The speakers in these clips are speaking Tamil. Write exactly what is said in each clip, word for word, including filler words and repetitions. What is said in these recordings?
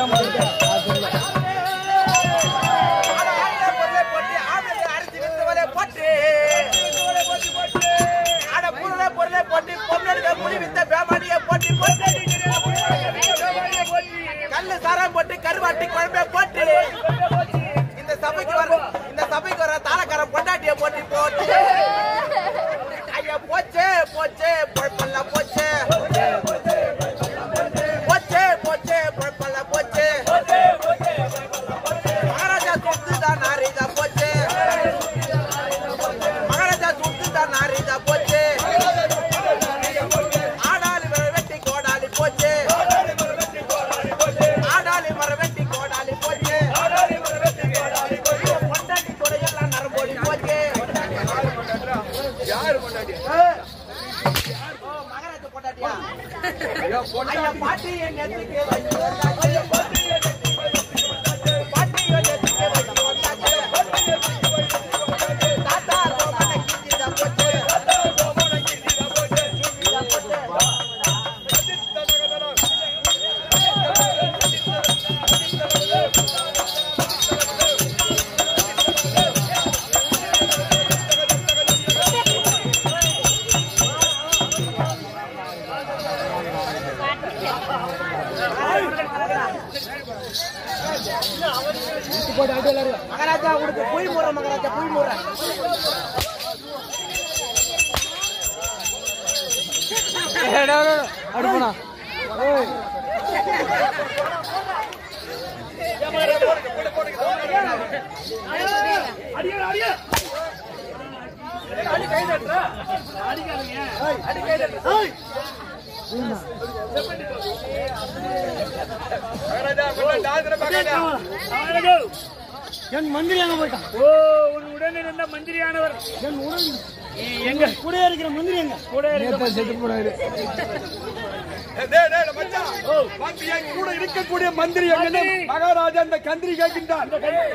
கல்லு சாரம் போட்டு கருவாட்டி குழம்பே போட்டு இந்த சபைக்கு வர இந்த சபைக்கு வர தாளக்காரன் பொண்டாட்டிய போட்டு போட்டு ஐயா போச்சே போச்சே பொழப்பல்ல போச்சே போச்சே போச்சே பொழப்பல்ல போச்சே மகாராஜா சுத்துதான் நாரிதா போச்சே மகாராஜா சுத்துதான் நாரிதா போச்சே ஆடாளி வெட்டி கோடாளி போச்சே ஆடாளி மர வெட்டி கோடாளி போச்சே பொண்டாட்டி துறையெல்லாம் நரம்போடி போச்சே யாரு பொண்டாட்டி மகாராஜா பொண்டாட்டியா ஐயா பாட்டி என் நெத்திக்கு வச்சு பாட்டி என் நெத்திக்கு வச்சு தாத்தா ரோமன கிஞ்சிதா போச்சே மகாராஜா உனக்கு புய் மூற மகாராஜா புய் மூற அடுப்பா என் மந்திரி அங்க போயிட்டான். ஓ உன் உடனே இருந்த மந்திரியானவர் என் உடன் எங்க கூட இருக்கிற மந்திரி எங்க கூட இருக்கிற செத்து போறாரு. கூட இருக்கக்கூடிய மந்திரி எங்க மகாராஜா அந்த கந்திரி கேட்கின்றார்.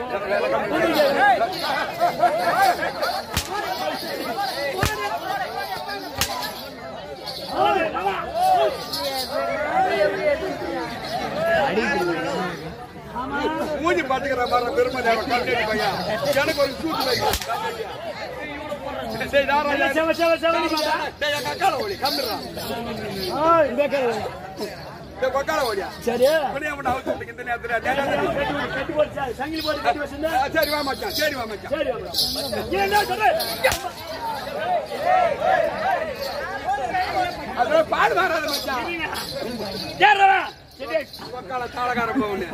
மூஞ்சி பாத்துக்கிற மாதிரி பெருமை எனக்கு ஒரு சூட்டு சரி வா மச்சான் சரி வா மச்சான் அதெல்லாம் பாடு வராது மச்சான் மக்கால தாளகாரம் போகுது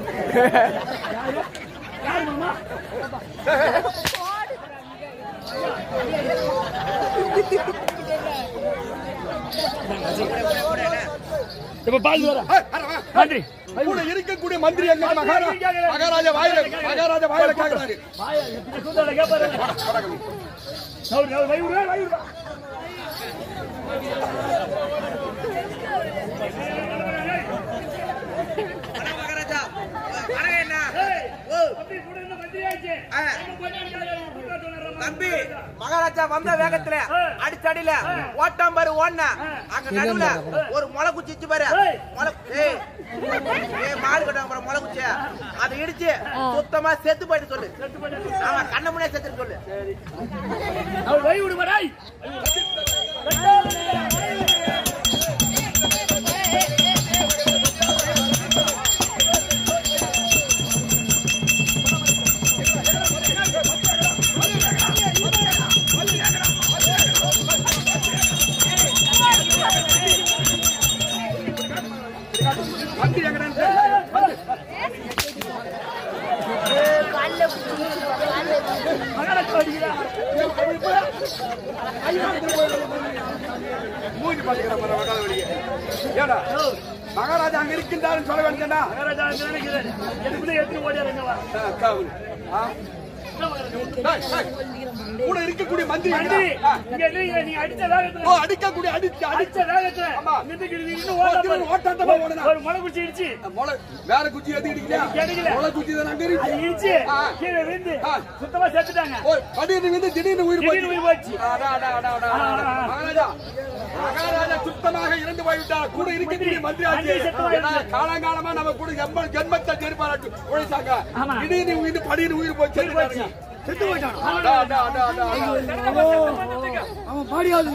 இருக்கக்கூடிய மந்திரி எங்க மகாராஜா வாயில மகாராஜா வாயில கேட்கிறாரு. தம்பி மகாராஜா வந்த வேகத்துல அடிச்சடியில ஓட்டாம் பாரு ஓடுன அங்க நடுவுல ஒரு முளை குச்சி பாரு மாடு கட்டாங்க முளை குச்சி அதை இடிச்சு சுத்தமா செத்து போயிட்டு சொல்லு. ஆமா கண்ண முன்னே செத்து சொல்லு. மகாராஜா அங்க இருக்கின்றார் சொல்ல வேண்டியதா? கூட இருக்கக்கூடிய மந்திரி அடிக்கக்கூடிய வேற குச்சி சுத்தமா சேர்த்துட்டாங்க. திடீர்னு உயிர் போச்சு. மகாராஜா மகாராஜா சுத்த துரதிருஷ்டமாக இறந்து போய்விட்டார். கூட இருக்கக்கூடிய மந்திரி காலங்காலமா நம்ம கூட ஜென்மத்தை ஜெருப்பாராட்டு உழைச்சாங்க. திடீர்னு உயிர் படின்னு உயிர் போய் செத்து செத்து போயிட்டான். அவன் பாடியாவது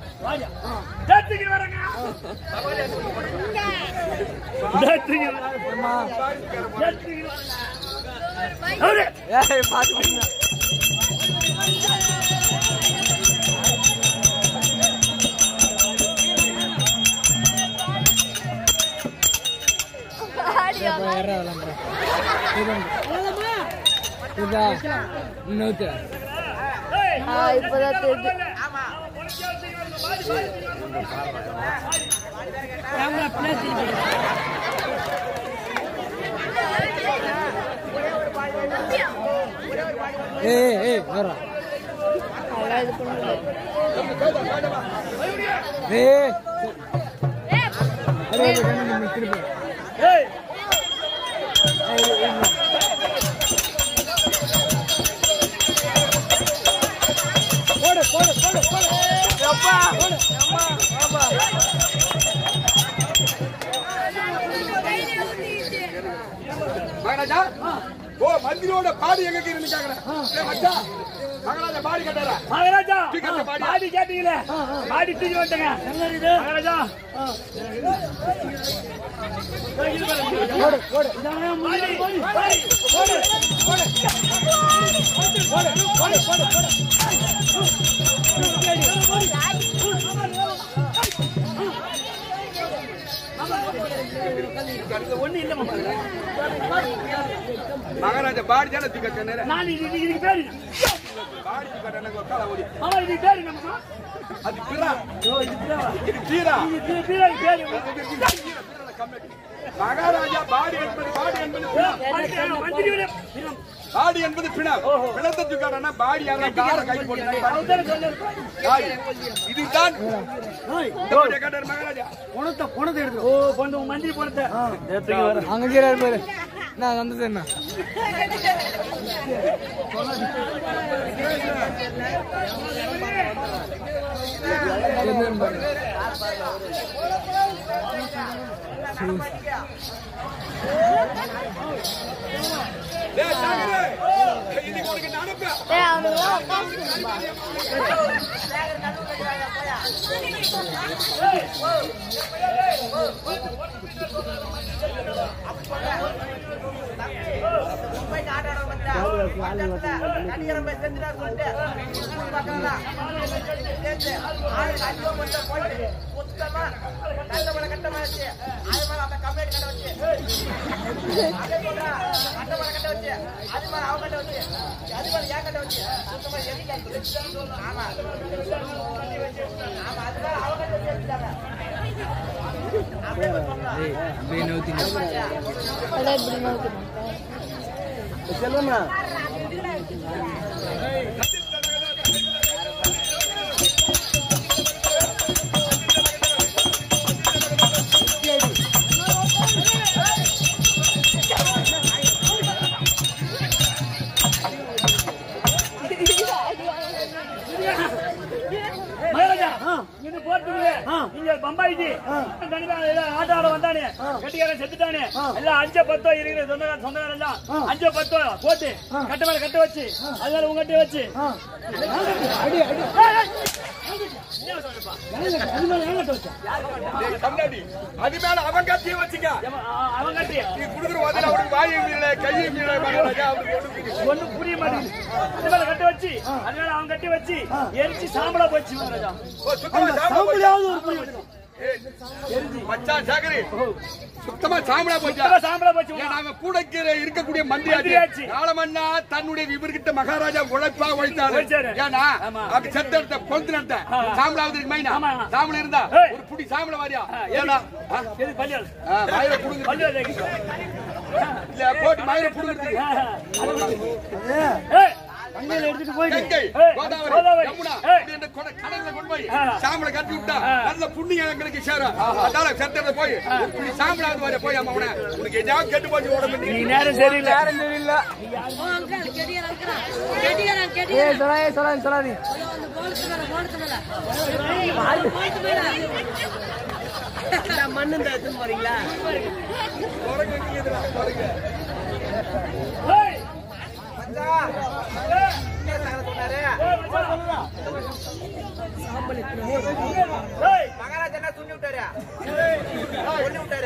மகாராஜா ஓ மந்திரியோட பாடி எங்க இருந்து கேக்குறேன். மகாராஜா பாடி கட்டாரா? மகாராஜா பாடி கேட்டீங்களே, பாடி தூக்கி வந்துங்க மகாராஜா. மகாராஜா பாடி தானே தூக்கி கட்டாரு. நான் இதுக்கு பேரு பாடி கட்டானே ஒக்கால ஓடி. மாமா இது பேரு என்னம்மா? அது பிறா. ஓ இது பிறா. இது தீரா. இது தீரா பேரு. மகாராஜா பாடி என்பது பாடி என்பது மந்திரியோட பாடி என்பது பிணம். பிணத்தை தூக்காடனா பாடி யாரா கார கை போட்டு இதுதான் கட்டார் மகாராஜா. பணத்தை பணத்தை எடுத்து ஓ பணத்தை மந்திரி பணத்தை அங்க கீழே பாரு. நான் வந்தது என்ன செல்வண்ணா பம்பாய்க்கு ஆட்ட ஆட வந்தானே கட்டிக்காரன் செத்துட்டானே எல்லாம் அஞ்ச பத்தோ இருக்கிற சொந்த சொந்தக்காரன் எல்லாம் அஞ்ச பத்தோ போட்டு கட்ட மேல கட்ட வச்சு அதனால உங்ககிட்ட வச்சு அது மேல அவன் கட்டிய வச்சுக்க. அவன் கட்டி நீ குடுக்குற அவனுக்கு வாயும் இல்லை கையும் இல்லை ஒண்ணு புரிய மாட்டேங்குது. அது மேல கட்ட வச்சு அதனால அவன் கட்டி வச்சு எரிச்சு சாம்பலா போச்சு மச்சான் சாகரி சுத்தமா சாம்பலா போச்சா? சாம்பலா போச்சு. நாங்க கூட இருக்கக்கூடிய மந்திரியாச்சு நாளமன்னா தன்னுடைய இவர்கிட்ட மகாராஜா உழைப்பா உழைத்தாரு. ஏன்னா அவங்க செத்த இடத்த கொண்டு நடத்த சாம்பலாவது மைனா சாம்பல் இருந்தா ஒரு புடி சாம்பல வாரியா ஏன்னா மயிரை புடுங்க இல்ல போட்டு மயிரை புடுங்கிறது அங்கேயில எடுத்துட்டு போயிட்டு கோதாவரி யமுனா இந்த கடல்ல கொண்டு போய் சாம்பலை கட்டி விட்டா நல்ல புண்ணியம் எங்களுக்கு சேரும். அதனால செத்தத போய் புடி சாம்பலாவது வர போய் அம்மா உனக்கு எதாவது கெட்டு போச்சு உடம்பு. நீ நேரம் சரியில்லை நேரம் சரியில்லை. ஏய் சொல்லாதே சொல்லாதே சொல்லாதே மண்ணு இந்த எடுத்துன்னு போறீங்களா? மகாராஜா என்ன சொல்லி விட்டாரு? சொல்லி விட்டாரு.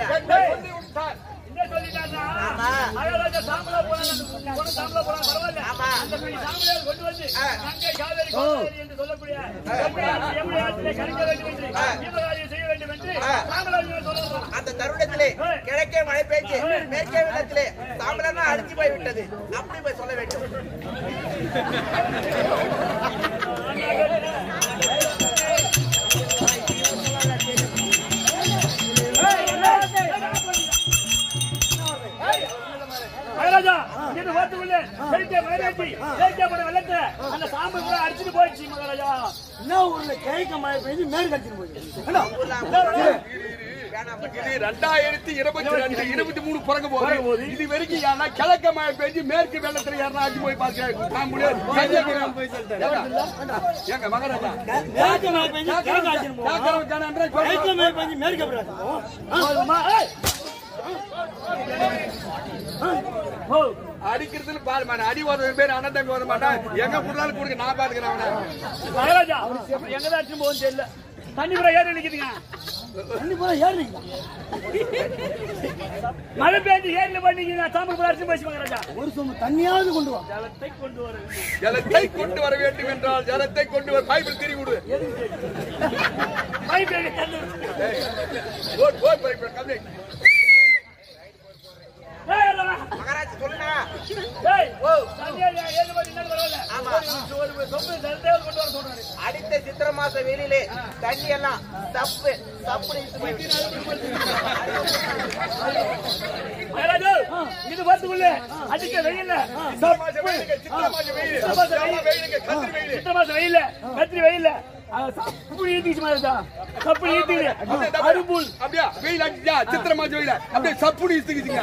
மகாராஜா சாம்பலா போனா சாம்பலா போனா பரவாயில்ல. அந்த சாம்பலை கொண்டு வந்து கங்கை காவேரி கோதாவரி என்று சொல்லக்கூடிய எப்படி ஆற்றிலே கரைக்க வேண்டும் என்று தீபகாரியம் செய்ய வேண்டும் என்று சாம்பலாஜி சொல்லலாம். அந்த தருணத்திலே கிழக்கே மழை பெய்ஞ்சு மேற்கே வெள்ளத்திலே சாம்பலா அழிஞ்சு போய் விட்டது. அப்படி போய் சொல்ல வேண்டும். மகாராஜா இது வாத்துக்குள்ள செழிக்க மழையாச்சி செழிக்கப்பட வெள்ளத்தை அந்த சாம்பல் கூட அடிச்சுட்டு போயிடுச்சு. மகாராஜா என்ன ஊர்ல கிழக்க மழை பெய்ஞ்சு மேற்கு அடிச்சுட்டு போயிடுச்சு. ரெண்டாயிரத்தி இருபத்தி ரெண்டு இருபத்தி மூணு பிறகு போது இது வரைக்கும் யாரா கிழக்க மழை பெஞ்சு மேற்கு வெள்ளத்துல யாரா ஆச்சு போய் பாக்க எங்க மகாராஜா கிழக்க மழை பெய்ஞ்சு கிழக்கு அடிச்சுட்டு போவோம். கிழக்க மழை பெய்ஞ்சு மேற்கு எப்படி அடிக்கிறதுன்னு பாரு மாட்டேன். அடி ஒரு பேர் அண்ணன் தம்பி வர மாட்டான். எங்க புள்ளாலும் கொடுக்க நான் பாத்துக்கிறேன் அவனை. மகாராஜா எங்கதான் அடிச்சு போகும் தெரியல. தண்ணி கூட ஏறி நிக்குதுங்க. தண்ணி போல ஏறிங்களா? மழை பெய்ஞ்சு ஏறில பண்ணிக்கிறீங்க. சாம்பல் கூட அடிச்சு போயிடுச்சு. மகாராஜா ஒரு சொம்பு தண்ணியாவது கொண்டு வா. ஜலத்தை கொண்டு வர ஜலத்தை கொண்டு வர வேண்டும் என்றால் ஜலத்தை கொண்டு வர பைபிள் திரி விடு. பைபிள் தண்ணி ஓட் ஓட் பைபிள் கம்மி. மகாராஜா சொல்லுங்க. டேய் ஓ தண்ணியா ஏழு மணி நேரம் வரல. ஆமா. ஒரு சொம்பு ஜலத்தை கொண்டு வர சொல்றாரு. அடித்த சித்திரை மாச வெயிலே தண்ணி எல்லாம் தப்பு தப்பு மகாராஜா இது வாத்துக்குள்ள அடிக்க வெயில்ல சித்திரை மாச வெயில்ல கத்திரி வெயில்ல சப்புள் ஈட்டிச்சு மகாராஜா. சப்புள் ஈட்டிடு அரும்புல் அப்படியா வெயில் அடிச்சா சித்திரை மாசம் வெயில அப்படியே சப்புடி இசுக்குச்சுங்க.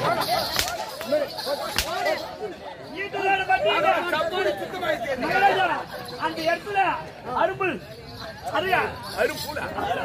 ஈட்டுதான பாத்தீங்க. சப்புடி சுத்தமா இருக்கு. மகாராஜா அந்த இடத்துல அரும்புல் அரியா அரும்புல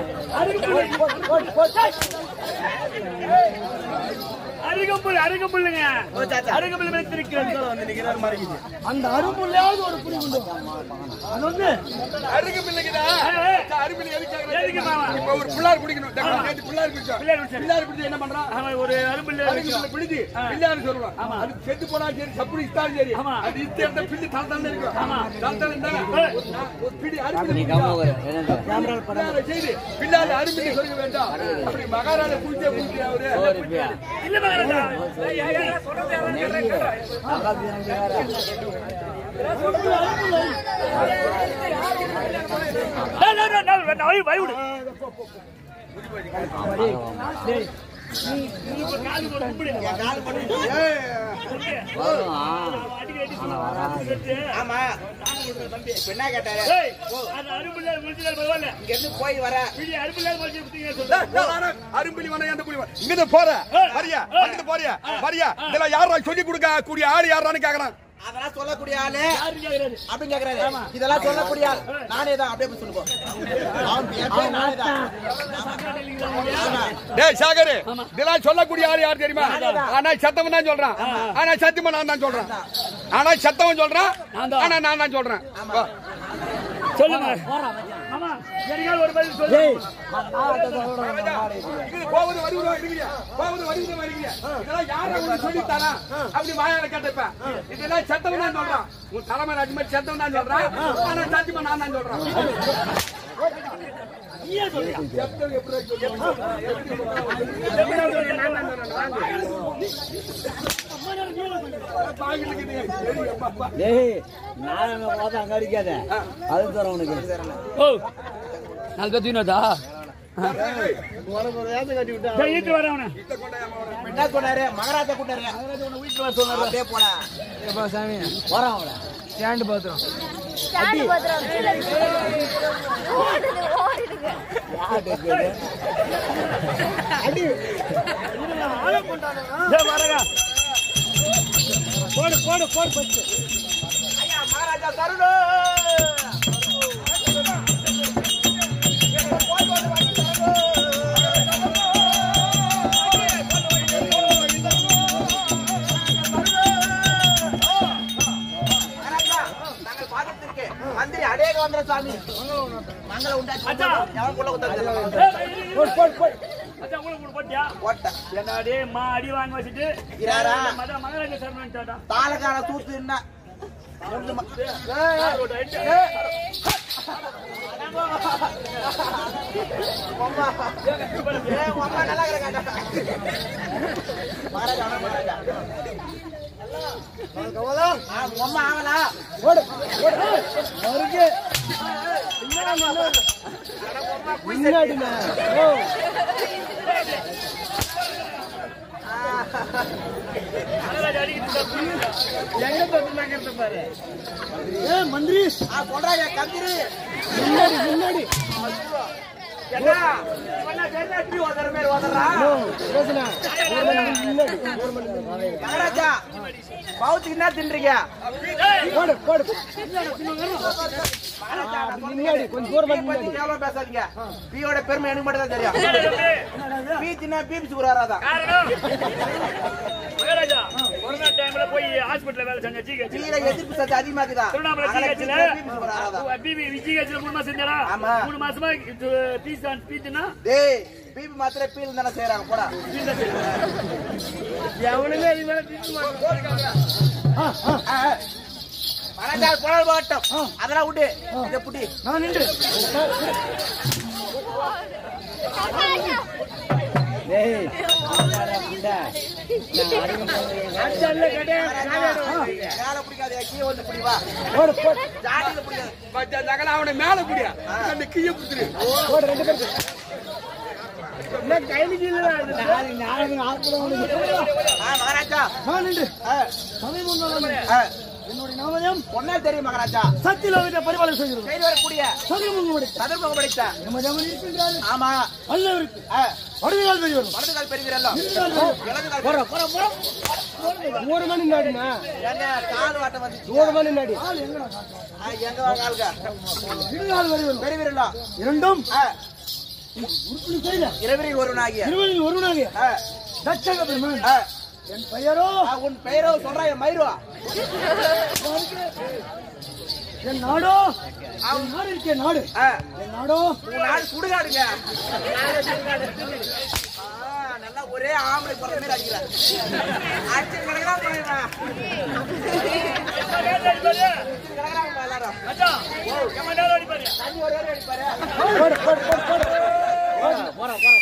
அருகம்புல் அருகம்புல்லுங்க. அருகம்புல் வைத்திருக்கிறது. அந்த அரும்புள்ளையாவது ஒரு புடி கொண்டு வா. அது வந்து அருகு பிள்ளைக்குதா அருபிள்ளை எதுக்காக எதுக்கு மாமா? இப்ப ஒரு புள்ளார் குடிக்கணும். நேத்து புள்ளார் குடிச்சோம். பிள்ளையார் குடிச்சா. பிள்ளார் குடிச்சு என்ன பண்றான்? அவன் ஒரு அரும்புல் அருகுல பிடிச்சு பிள்ளையார் சொல்லுவான். அது செத்து போனா சரி சப்புடி இஸ்தாலும் சரி ஆமா. அது இஸ்தி அந்த பிள்ளை தலை தலை இருக்கும். ஆமா. தலை தலை இருந்தா ஒரு பிடி அருபிள்ளை பிள்ளையார செய்து பிள்ளையார் அருபிள்ளை சொல்ல வேண்டாம். அப்படி மகாராஜா குடிச்சே குடிச்சு அவரு இல்ல மகாராஜா சொல்றது பயவிடு. ஆமா என்ன கேட்டாரு? இங்க இருந்து போய் வர அரும்பிலி வன அந்த புலி இங்க போற வரியா அங்கிட்டு போறியா வரியா இதெல்லாம் யாரா சொல்லி கொடுக்க கூடிய ஆள் யாரான்னு கேக்குறான். அதெல்லாம் சொல்லக்கூடிய ஆளு அப்படின்னு கேக்குறாரு. இதெல்லாம் சொல்லக்கூடிய ஆள் நானே தான். அப்படியே சொல்லுவோம். டேய் சாகரு இதெல்லாம் சொல்லக்கூடிய ஆள் யார் தெரியுமா? ஆனா சத்தம் தான் சொல்றான். ஆனா சத்தியமா நான் தான் சொல்றேன். ஆனா சத்தம் சொல்றான். ஆனா நான் தான் சொல்றேன். சொல்லுங்க. ஆமா சரியா ஒரு பதில் சொல்லு. இது போவது வருவதோ இருக்கீங்க போவது வருவதோ இருக்கீங்க இதெல்லாம் யாரை உங்களுக்கு சொல்லி தரா அப்படி வாயால கேட்டப்ப இதெல்லாம் சத்தம் தான் சொல்றான். உன் தலைமை ராஜ்மா சத்தம் தான் சொல்றான். ஆனா சத்தியமா நான் தான் சொல்றேன். நீயே சொல்றியா? சத்தம் எப்படி அங்க அடிக்காத அது தர உனக்கு நாலு பேர் தூயினதா ஈட்டு வரவன என்ன சொன்னாரு? மகாராஜா கூட்டாரு வீட்டுல வர சொன்னாரு. அப்படியே போடா சாமி வரான் ஸ்டாண்டு பாத்துறோம் ஸ்டாண்ட் பாத்துறோம் கீழ ஓடுது ஓடுதுங்க அடி இதுல ஆள கொண்டானே டேய் வரங்க போடு போடு போடு பச்சு ஐயா மகாராஜா தருணோ போய் போய் வாங்கி தருணோ மங்கள உண்டாச்சு அச்சா. எவன் புள்ள குத்தறது போடு போடு போடு அச்சா உங்களுக்கு கூட போட்டியா ஓட்ட என்னடே மா அடி வாங்கி வச்சிட்டு இராரா. மத மகராஜ சர்மன் டாடா தாளக்கார தூத்து என்ன ஏய் அம்மா ஏ அம்மா நல்லா இருக்கா மகாராஜா மகாராஜா கவலா ஆ அம்மா ஆவலா போடு போடு மறுக்கு முன்னாடிமா ஓ மகராஜ அடிக்கிட்டு புரியுதா எங்க தொட்டுனாங்கறது பாரு ஏ மந்திரி ஆ சொல்றாங்க கந்திரி முன்னாடி முன்னாடி என்ன இவனா கேட்டாட்டி ஓதற மேல ஓதறா ஓ யோசனா முன்னாடி ஒரு மணி மகாராஜா பௌத்திக்கு என்ன தின்றீங்க போடு போடு மகாராஜா நான் முன்னாடி கொஞ்சம் தூரம் பீ பத்தி கேவலம் பேசாதீங்க பீயோட பெருமை எனக்கு மட்டும் தான் தெரியும் பீ தின்னா பீப்ஸ் குறாராதா காரணம் மகராஜா கொரோனா டைம்ல போய் ஹாஸ்பிடல்ல வேலை செஞ்ச ஜிஹெச் பீல எதிர்ப்பு சக்தி அதிகமாக்குதா திருவண்ணாமலை ஜிஹெச்ல பீப்ஸ் குறாராதா பிபி ஜிஹெச்ல மூணு மாசம் செஞ்சடா ஆமா. மூணு மாசமா பீஸ் அண்ட் பீஸ்னா டேய் பீபி மாத்திரை பீல் தான செய்றாங்க போடா எவனுமே இது மேல ஆ ஆ மகாராஜா குழல் போட்டம் அதெல்லாம் விட்டு இத புடி நான் நின்று டேய் அச்சல்ல கடை மேல பிடிக்காத கீழ வந்து புடி வா போடு போடு ஜாடியில பிடிக்காத மத்த நகல அவனை மேல புடியா அந்த கீய புத்துரு போடு ரெண்டு பேருக்கு என்ன கையில இல்ல நான் நான் ஆக்குறேன் ஆ மகாராஜா நான் நின்று ஆ சமயம் ஒண்ணு ஆ என்னுடைய நாமயம் பொன்னே தெரியும் மகாராஜா சத்தியலோகத்தை பரிபாலனை செய்கிறோம் செய்து வரக்கூடிய சதுரமுகம் படித்த சதுர்முகம் படித்த நம்ம ஜமன் இருக்கின்றாரு ஆமா அல்லவருக்கு ஆ வடகால் பெரியவர் வலது கால் பெரியவரல்ல இடது கால் போற போற போற ஒரு மணி நாடினா எங்க கால் வாட்டம் வந்து ஒரு மணி நாடி எங்க கால்க இருகால் வருவர் பெரியவரல்ல இரண்டும் ஆ உருப்படி செய்த இரவரில் ஒருவனாகிய இருவரில் ஒருவனாகிய ஆ தட்சக பெருமான் ஆ என் பெயரோ ஆ, உன் பெயரோ சொல்றாய மயிரோ என் நாடோ என் நாடு இருக்கே நாடு ஆ என் நாடோ உன் நாடு சுடுகாடுங்க ஆ, நல்லா ஒரே ஆம்பளை போற மாதிரி அடிக்கிறார் அடிச்சு கிடக்குறா போயிடுறேன் கிடக்குறாங்க எல்லாரும் அச்சா கமாண்டர் ஓடி பாரு தண்ணி ஒரு வேலை அடிப்பாரு போடு போடு போடு போடு போற போற போற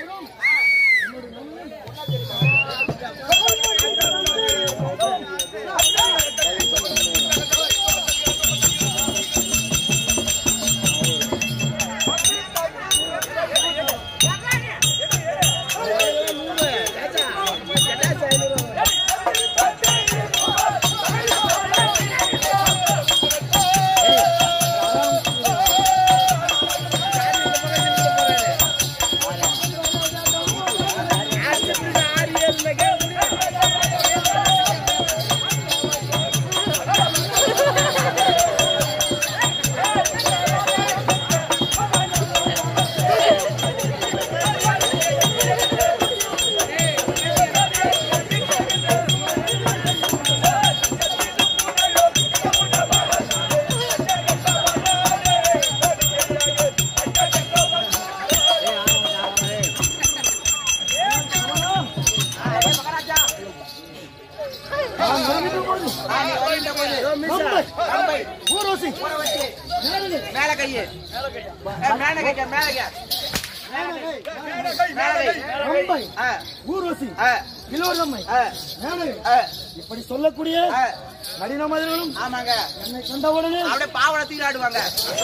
மேல கையே மேல கைக்க மேல கை ரம்பை ஆ ஊர்வசி ஆ இளோரம்மை ஆ மேனகை ஆ இப்படி சொல்லக்கூடிய ஆ நடின மதில்களும் ஆமாங்க என்னை கண்டவுடனே அப்படியே பாவனை தீராடுவாங்க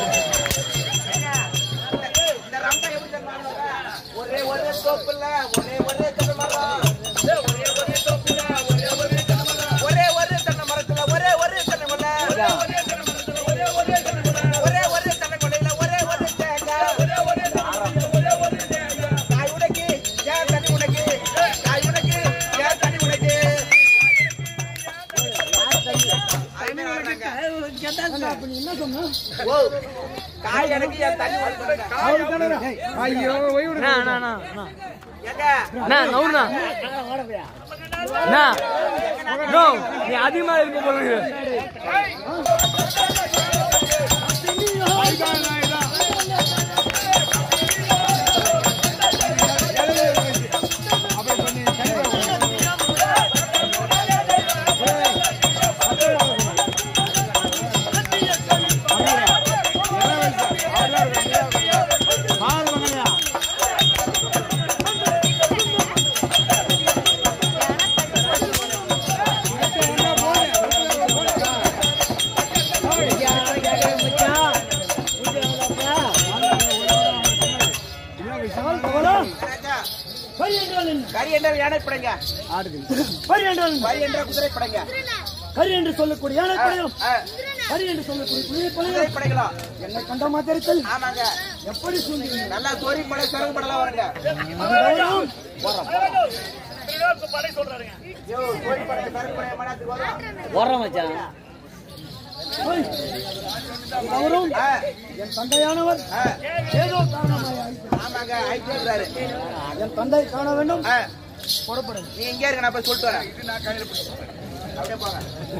இந்த ரம்பை எப்படி தெரியுமா? ஒரே ஒரே தோப்புல ஒரே ஒரே தென்னை மரம் ஒரே ஒரே தோப்புல ஒரே ஒரே தென்னை மரம் ஒரே ஒரே தென்னை மரத்துல ஒரே ஒரே தென்னை மரம் ஒரே ஒரே தென்னை மரத்துல ஒரே ஒரே தென்னை மரம் ஒரே ஒரே தென்னை கொலையில ஒரே ஒரே தேங்காய் ஒரே ஒரே ஒரே ஒரே தேங்காய் தாய் உனக்கு ஏன் தனி உனக்கு தாய் உனக்கு ஏன் தனி உனக்கு அப்ப நீ என்ன சொன்ன ஓ காய் எனக்கு ஏன் தண்ணி உனக்கு ஐயோ ஒய் விடு எங்க நவுனா நோ நீ அதிகமா இருக்க போல ராஜா, பரி என்றால் என்ன? கரி என்றால் யானை படைங்க, பரி என்றால் என்ன? பரி என்றால் குதிரை படைங்க, கரி என்று சொல்லக்கூடிய யானை படையும் ஆ, கரி என்று சொல்லக்கூடிய குதிரை குதிரை படையும் படைகளா? என்னை கண்ட மாத்திரத்தில் ஆமாங்க, எப்படி சூழ்நிலை நல்லா சொறி படை சிறகு படலாம் வருங்க. படை சொல்றாருங்க. ஐயோ, சொறி படை சிறகு படை மனத்துக்கு வரும். வர்றோம் மச்சான். அவரும் ஆ, என் தந்தையானவர் ஆ, ஏதோ காரணமாய் ஆயிற்று. ஆமாங்க, ஐக்கியறாரு. என் தந்தை காண வேண்டும் ஆ, புறப்படுங்க. நீ இங்கே இருக்க, நான் போய் சொல்லிட்டு வரேன். அப்படியே போங்க.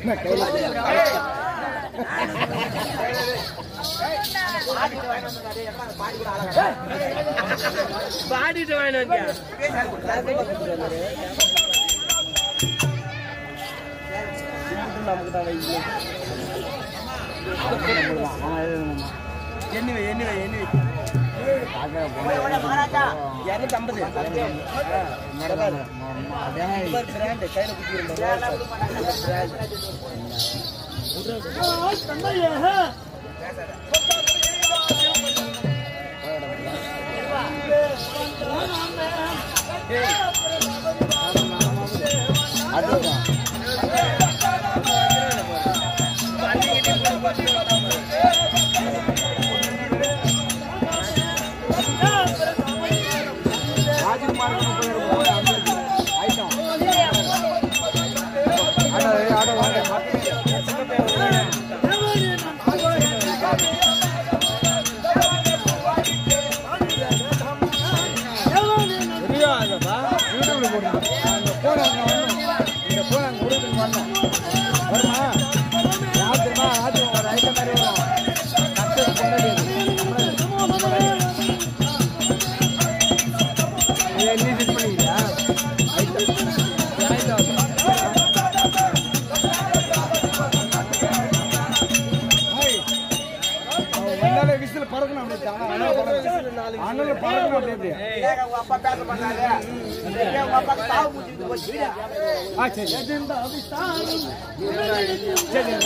பாடிட்டு வாங்கிட்டு வந்தாரு, எல்லாம் பாடி கூட அழகா. பாடிட்டு வாங்கிட்டு வந்தியா? எண்ணிவை எண்ணிவை எண்ணிவை மகாராஜா, இருநூத்தி ஐம்பது விசில் பறக்கணும் அண்ணல பறக்கணும் அப்படி ஏங்க உங்க அப்பா பேச மாட்டாரு? ஏன் உங்க அப்பாக்கு தாவு முடிஞ்சிட்டு போச்சு? ஆ சரி சரி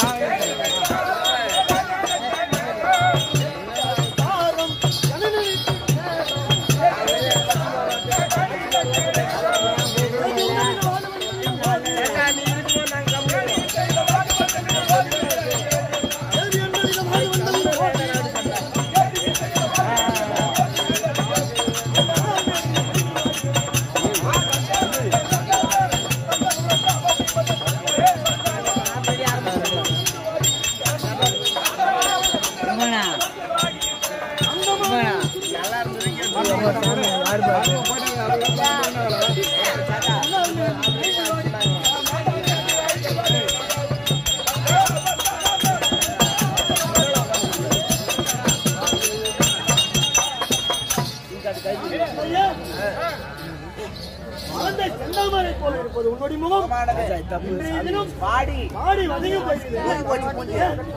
உன்னுடைய முகம் இன்றைய தினம் பாடி பாடி வதங்கி போய்கிறது. போச்சு மூஞ்சி.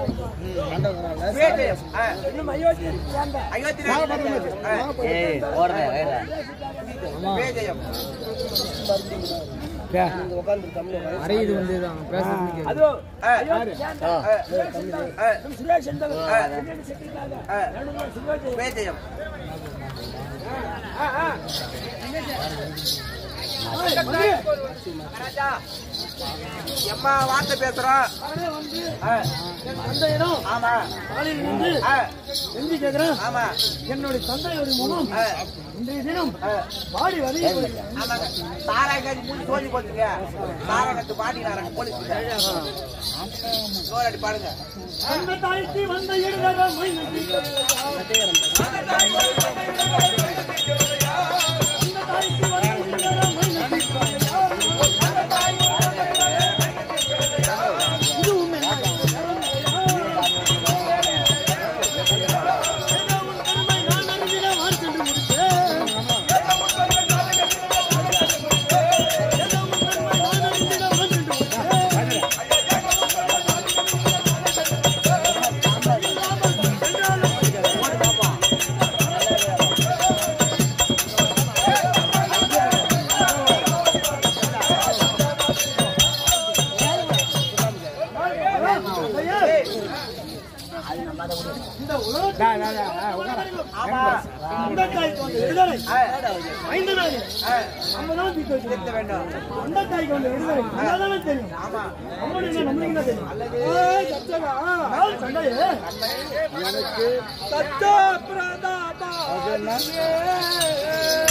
ஆ, இன்னும் அயோத்தி ஏன்டா? அயோத்தி ராஜ்யம். ஆ, ஏய் ஓடுறே வேற. விஜயம். அரைது வந்து தான் பேசுறதுக்கு. அதோ ஆ, அயோத்தி ஏன்டா? ஆ, ஆ, இன்னும் சுரேஷ் என்பவர் ஆ. பின்னாடி செட்டிருக்காங்க. ஆ, நடுவுல சுரேஷ். விஜயம். ஆ, ஆ. மகாராஜா, எம்மா வார்த்தை பேசுறோம். அவனே வந்து ஆ, என் தந்தையிடம் ஆமா, காலையில் நின்று ஆ, எந்தி கேட்கிறேன். ஆமா, என்னுடைய தந்தையுடைய முகம் ஆ, இன்றைய தினம் ஆ, பாடி வதங்கி போய்கிறது. ஆமாங்க. தாராய் காட்சி மூஞ்சி சோதி போச்சுங்க. தாராய் கட்டு பாடினாராங்க போலீஸ். சோறாடி பாடுங்க. அந்த தாய்க்கு வந்த இடதாக மைனதி. அந்த தாய்க்கு வந்த இடதாக மைனதி. இது உண்மை. நான் அறிந்திட வாழ்க்கை முடித்தேன். அந்த தாய்க்கு வந்து விடுதலை ஐந்து நாள் நம்ம தான் தீர்த்து வைக்க வேண்டும். அந்த தாய்க்கு வந்து விடுதலை அதானே தெரியும். நம்மளுக்கு நம்மளுக்கு என்ன தெரியும்? ஏய் சச்சகா சண்டையே எனக்கு சச்ச பிரதாபா